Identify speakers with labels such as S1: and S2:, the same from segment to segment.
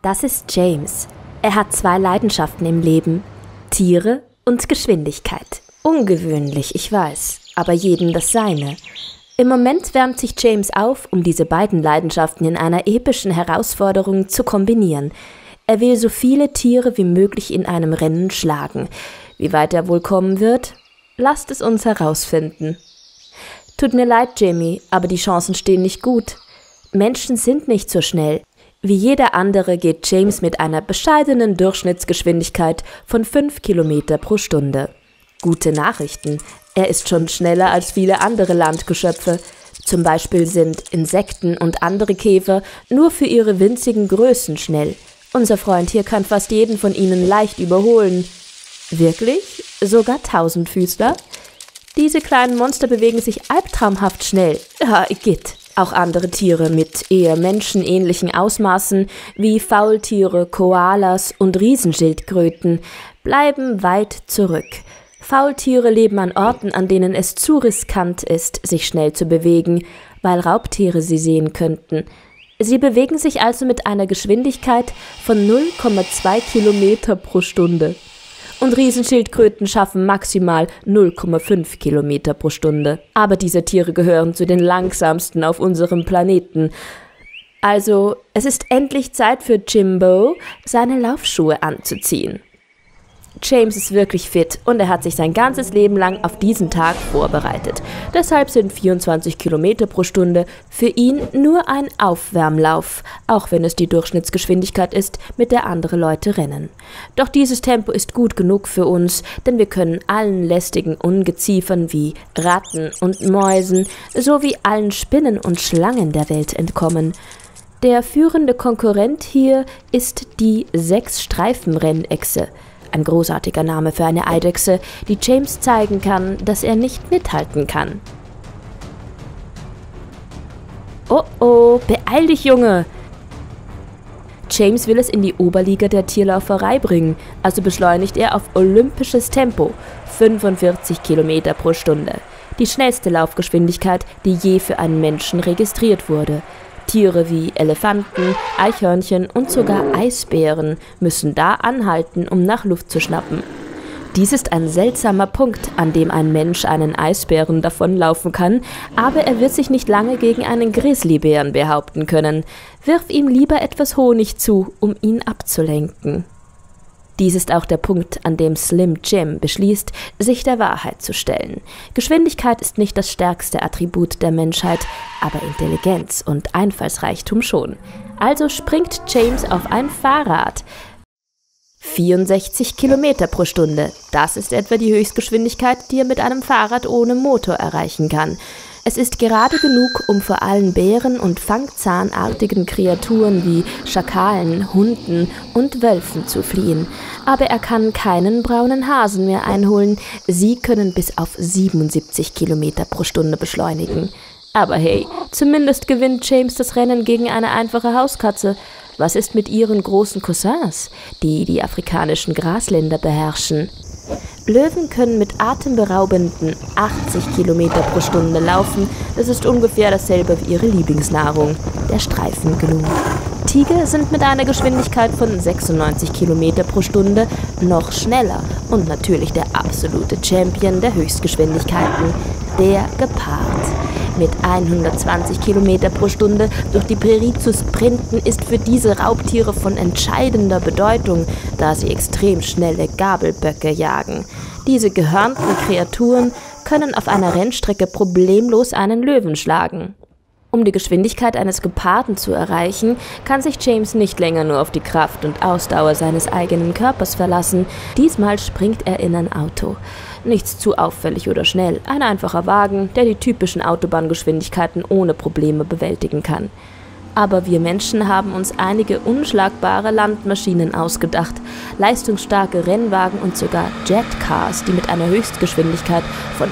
S1: Das ist James. Er hat 2 Leidenschaften im Leben: Tiere und Geschwindigkeit. Ungewöhnlich, ich weiß, aber jedem das Seine. Im Moment wärmt sich James auf, um diese beiden Leidenschaften in einer epischen Herausforderung zu kombinieren. Er will so viele Tiere wie möglich in einem Rennen schlagen. Wie weit er wohl kommen wird? Lasst es uns herausfinden. Tut mir leid, Jimmy, aber die Chancen stehen nicht gut. Menschen sind nicht so schnell. Wie jeder andere geht James mit einer bescheidenen Durchschnittsgeschwindigkeit von 5 Kilometer pro Stunde. Gute Nachrichten. Er ist schon schneller als viele andere Landgeschöpfe. Zum Beispiel sind Insekten und andere Käfer nur für ihre winzigen Größen schnell. Unser Freund hier kann fast jeden von ihnen leicht überholen. Wirklich? Sogar Tausendfüßler? Diese kleinen Monster bewegen sich albtraumhaft schnell. Ja, geht. Auch andere Tiere mit eher menschenähnlichen Ausmaßen wie Faultiere, Koalas und Riesenschildkröten bleiben weit zurück. Faultiere leben an Orten, an denen es zu riskant ist, sich schnell zu bewegen, weil Raubtiere sie sehen könnten. Sie bewegen sich also mit einer Geschwindigkeit von 0,2 Kilometer pro Stunde. Und Riesenschildkröten schaffen maximal 0,5 Kilometer pro Stunde. Aber diese Tiere gehören zu den langsamsten auf unserem Planeten. Also, es ist endlich Zeit für Jimbo, seine Laufschuhe anzuziehen. James ist wirklich fit und er hat sich sein ganzes Leben lang auf diesen Tag vorbereitet. Deshalb sind 24 Kilometer pro Stunde für ihn nur ein Aufwärmlauf, auch wenn es die Durchschnittsgeschwindigkeit ist, mit der andere Leute rennen. Doch dieses Tempo ist gut genug für uns, denn wir können allen lästigen Ungeziefern wie Ratten und Mäusen sowie allen Spinnen und Schlangen der Welt entkommen. Der führende Konkurrent hier ist die 6-Streifen-Rennechse. Ein großartiger Name für eine Eidechse, die James zeigen kann, dass er nicht mithalten kann. Oh oh, beeil dich, Junge! James will es in die Oberliga der Tierlauferei bringen, also beschleunigt er auf olympisches Tempo, 45 Kilometer pro Stunde. Die schnellste Laufgeschwindigkeit, die je für einen Menschen registriert wurde. Tiere wie Elefanten, Eichhörnchen und sogar Eisbären müssen da anhalten, um nach Luft zu schnappen. Dies ist ein seltsamer Punkt, an dem ein Mensch einen Eisbären davonlaufen kann, aber er wird sich nicht lange gegen einen Grizzlybären behaupten können. Wirf ihm lieber etwas Honig zu, um ihn abzulenken. Dies ist auch der Punkt, an dem Slim Jim beschließt, sich der Wahrheit zu stellen. Geschwindigkeit ist nicht das stärkste Attribut der Menschheit, aber Intelligenz und Einfallsreichtum schon. Also springt James auf ein Fahrrad. 64 Kilometer pro Stunde, das ist etwa die Höchstgeschwindigkeit, die er mit einem Fahrrad ohne Motor erreichen kann. Es ist gerade genug, um vor allen Bären und fangzahnartigen Kreaturen wie Schakalen, Hunden und Wölfen zu fliehen. Aber er kann keinen braunen Hasen mehr einholen. Sie können bis auf 77 Kilometer pro Stunde beschleunigen. Aber hey, zumindest gewinnt James das Rennen gegen eine einfache Hauskatze. Was ist mit ihren großen Cousins, die die afrikanischen Grasländer beherrschen? Löwen können mit atemberaubenden 80 Kilometer pro Stunde laufen. Das ist ungefähr dasselbe wie ihre Lieblingsnahrung, der Streifengnu. Tiger sind mit einer Geschwindigkeit von 96 Kilometer pro Stunde noch schneller. Und natürlich der absolute Champion der Höchstgeschwindigkeiten, der Gepard. Mit 120 Kilometer pro Stunde durch die Prärie zu sprinten, ist für diese Raubtiere von entscheidender Bedeutung, da sie extrem schnelle Gabelböcke jagen. Diese gehörnten Kreaturen können auf einer Rennstrecke problemlos einen Löwen schlagen. Um die Geschwindigkeit eines Geparden zu erreichen, kann sich James nicht länger nur auf die Kraft und Ausdauer seines eigenen Körpers verlassen. Diesmal springt er in ein Auto. Nichts zu auffällig oder schnell, ein einfacher Wagen, der die typischen Autobahngeschwindigkeiten ohne Probleme bewältigen kann. Aber wir Menschen haben uns einige unschlagbare Landmaschinen ausgedacht, leistungsstarke Rennwagen und sogar Jetcars, die mit einer Höchstgeschwindigkeit von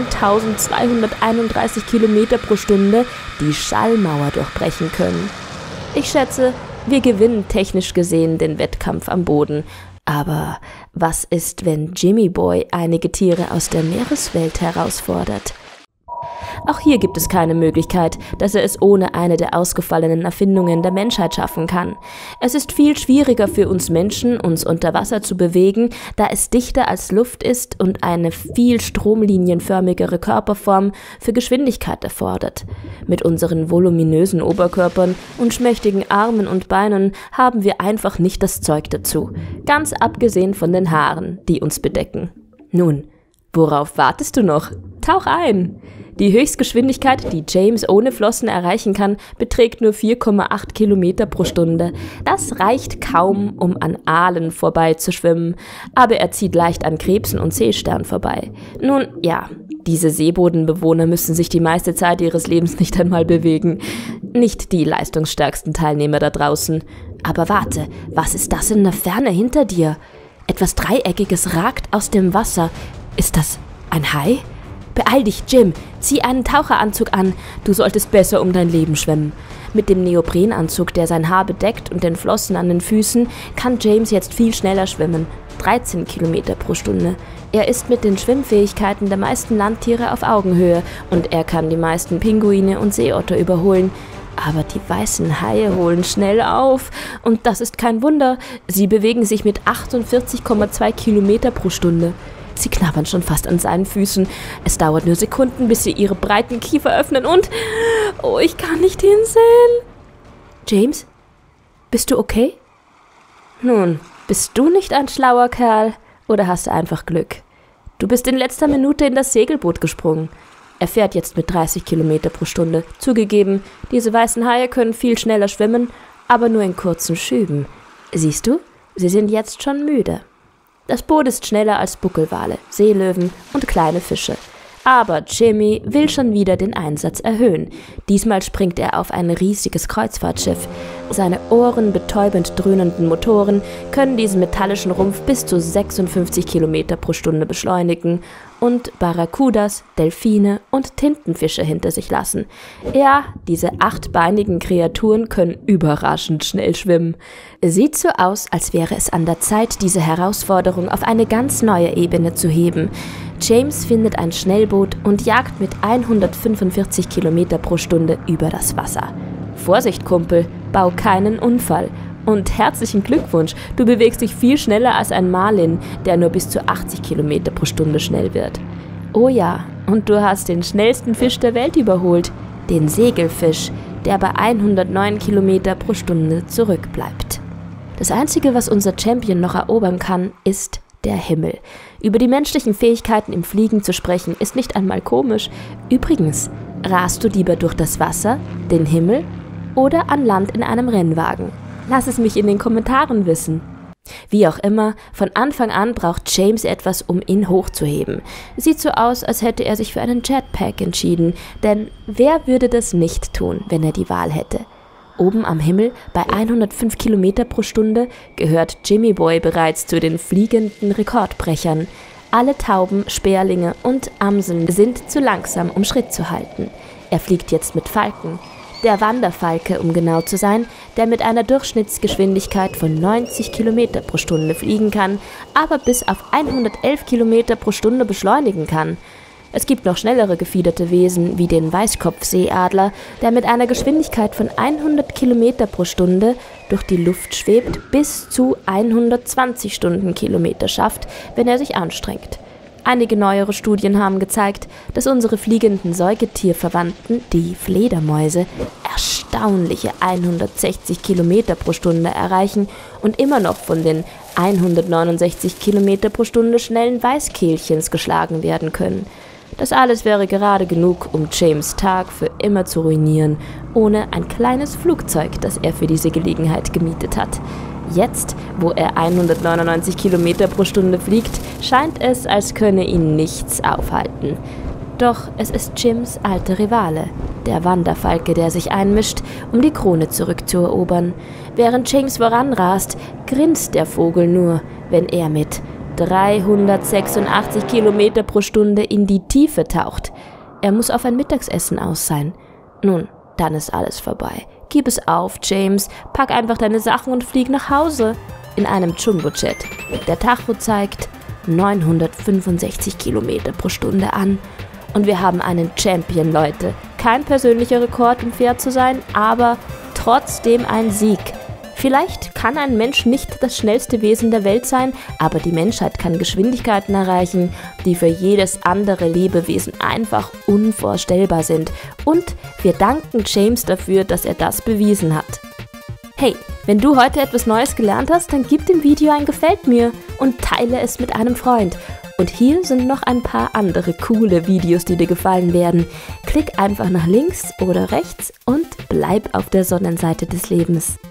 S1: 1231 Kilometer pro Stunde die Schallmauer durchbrechen können. Ich schätze, wir gewinnen technisch gesehen den Wettkampf am Boden. Aber was ist, wenn Jimmy Boy einige Tiere aus der Meereswelt herausfordert? Auch hier gibt es keine Möglichkeit, dass er es ohne eine der ausgefallenen Erfindungen der Menschheit schaffen kann. Es ist viel schwieriger für uns Menschen, uns unter Wasser zu bewegen, da es dichter als Luft ist und eine viel stromlinienförmigere Körperform für Geschwindigkeit erfordert. Mit unseren voluminösen Oberkörpern und schmächtigen Armen und Beinen haben wir einfach nicht das Zeug dazu, ganz abgesehen von den Haaren, die uns bedecken. Nun, worauf wartest du noch? Tauch ein! Die Höchstgeschwindigkeit, die James ohne Flossen erreichen kann, beträgt nur 4,8 Kilometer pro Stunde. Das reicht kaum, um an Aalen vorbeizuschwimmen, aber er zieht leicht an Krebsen und Seestern vorbei. Nun, ja, diese Seebodenbewohner müssen sich die meiste Zeit ihres Lebens nicht einmal bewegen. Nicht die leistungsstärksten Teilnehmer da draußen. Aber warte, was ist das in der Ferne hinter dir? Etwas Dreieckiges ragt aus dem Wasser. Ist das ein Hai? Beeil dich, Jim, zieh einen Taucheranzug an, du solltest besser um dein Leben schwimmen. Mit dem Neoprenanzug, der sein Haar bedeckt und den Flossen an den Füßen, kann James jetzt viel schneller schwimmen, 13 Kilometer pro Stunde. Er ist mit den Schwimmfähigkeiten der meisten Landtiere auf Augenhöhe und er kann die meisten Pinguine und Seeotter überholen. Aber die weißen Haie holen schnell auf und das ist kein Wunder, sie bewegen sich mit 48,2 Kilometer pro Stunde. Sie knabbern schon fast an seinen Füßen. Es dauert nur Sekunden, bis sie ihre breiten Kiefer öffnen und... Oh, ich kann nicht hinsehen. James, bist du okay? Nun, bist du nicht ein schlauer Kerl oder hast du einfach Glück? Du bist in letzter Minute in das Segelboot gesprungen. Er fährt jetzt mit 30 Kilometer pro Stunde. Zugegeben, diese weißen Haie können viel schneller schwimmen, aber nur in kurzen Schüben. Siehst du, sie sind jetzt schon müde. Das Boot ist schneller als Buckelwale, Seelöwen und kleine Fische. Aber Jimmy will schon wieder den Einsatz erhöhen. Diesmal springt er auf ein riesiges Kreuzfahrtschiff. Seine ohrenbetäubend dröhnenden Motoren können diesen metallischen Rumpf bis zu 56 Kilometer pro Stunde beschleunigen und Barracudas, Delfine und Tintenfische hinter sich lassen. Ja, diese 8-beinigen Kreaturen können überraschend schnell schwimmen. Sieht so aus, als wäre es an der Zeit, diese Herausforderung auf eine ganz neue Ebene zu heben. James findet ein Schnellboot und jagt mit 145 Kilometer pro Stunde über das Wasser. Vorsicht, Kumpel, bau keinen Unfall. Und herzlichen Glückwunsch, du bewegst dich viel schneller als ein Marlin, der nur bis zu 80 Kilometer pro Stunde schnell wird. Oh ja, und du hast den schnellsten Fisch der Welt überholt, den Segelfisch, der bei 109 Kilometer pro Stunde zurückbleibt. Das Einzige, was unser Champion noch erobern kann, ist der Himmel. Über die menschlichen Fähigkeiten im Fliegen zu sprechen, ist nicht einmal komisch. Übrigens, rast du lieber durch das Wasser, den Himmel oder an Land in einem Rennwagen? Lass es mich in den Kommentaren wissen. Wie auch immer, von Anfang an braucht James etwas, um ihn hochzuheben. Sieht so aus, als hätte er sich für einen Jetpack entschieden, denn wer würde das nicht tun, wenn er die Wahl hätte? Oben am Himmel, bei 105 Kilometer pro Stunde, gehört Jimmy Boy bereits zu den fliegenden Rekordbrechern. Alle Tauben, Sperlinge und Amseln sind zu langsam, um Schritt zu halten. Er fliegt jetzt mit Falken. Der Wanderfalke, um genau zu sein, der mit einer Durchschnittsgeschwindigkeit von 90 Kilometer pro Stunde fliegen kann, aber bis auf 111 Kilometer pro Stunde beschleunigen kann. Es gibt noch schnellere gefiederte Wesen wie den Weißkopfseeadler, der mit einer Geschwindigkeit von 100 Kilometer pro Stunde durch die Luft schwebt, bis zu 120 Stundenkilometer schafft, wenn er sich anstrengt. Einige neuere Studien haben gezeigt, dass unsere fliegenden Säugetierverwandten, die Fledermäuse, erstaunliche 160 Kilometer pro Stunde erreichen und immer noch von den 169 Kilometer pro Stunde schnellen Weißkehlchens geschlagen werden können. Das alles wäre gerade genug, um James' Tag für immer zu ruinieren, ohne ein kleines Flugzeug, das er für diese Gelegenheit gemietet hat. Jetzt, wo er 199 Kilometer pro Stunde fliegt, scheint es, als könne ihn nichts aufhalten. Doch es ist Jims alter Rivale, der Wanderfalke, der sich einmischt, um die Krone zurückzuerobern. Während James voranrast, grinst der Vogel nur, wenn er mit 386 Kilometer pro Stunde in die Tiefe taucht. Er muss auf ein Mittagsessen aus sein. Nun, dann ist alles vorbei. Gib es auf, James. Pack einfach deine Sachen und flieg nach Hause. In einem Jumbojet. Der Tacho zeigt 965 Kilometer pro Stunde an. Und wir haben einen Champion, Leute. Kein persönlicher Rekord, um fair zu sein, aber trotzdem ein Sieg. Vielleicht kann ein Mensch nicht das schnellste Wesen der Welt sein, aber die Menschheit kann Geschwindigkeiten erreichen, die für jedes andere Lebewesen einfach unvorstellbar sind. Und wir danken James dafür, dass er das bewiesen hat. Hey, wenn du heute etwas Neues gelernt hast, dann gib dem Video ein Gefällt mir und teile es mit einem Freund. Und hier sind noch ein paar andere coole Videos, die dir gefallen werden. Klick einfach nach links oder rechts und bleib auf der Sonnenseite des Lebens.